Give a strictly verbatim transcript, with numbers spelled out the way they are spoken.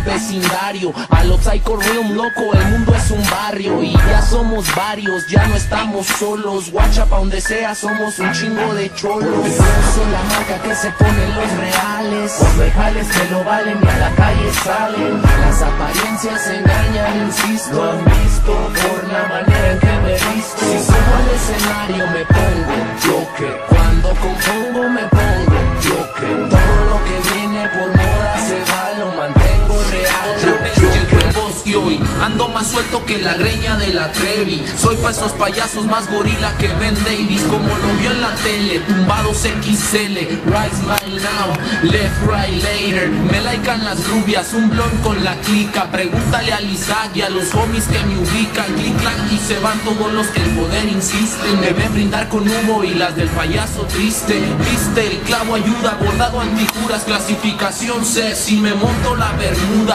vecindario. A los Psycho Realm, loco, el mundo es un barrio y ya somos varios, ya no estamos solos. Guacha pa' donde sea, somos un chingo de cholos. Yo soy la marca que se ponen los reales. Cuando hay jales que lo valen y a la calle salen. Las apariencias engañan, insisto. Lo han visto por la manera en que me visto. Si subo al escenario me pongo Joker. Cuando compongo me pongo Joker. Todo lo que viene por moda se va, lo mantengo real. Y hoy ando más suelto que la greña de la Trevi. Soy pa' esos payasos más gorila que Ben Davis. Como lo vio en la tele, tumbados equis ele. Right smile now, left right later. Me likean las rubias, un blond con la clica. Pregúntale a Isaac y a los homies que me ubican. Click clack y se van todos los que el poder insisten. Me ven brindar con humo y las del payaso triste. Viste, el clavo ayuda, bordado anticuras. Clasificación C, si me monto la bermuda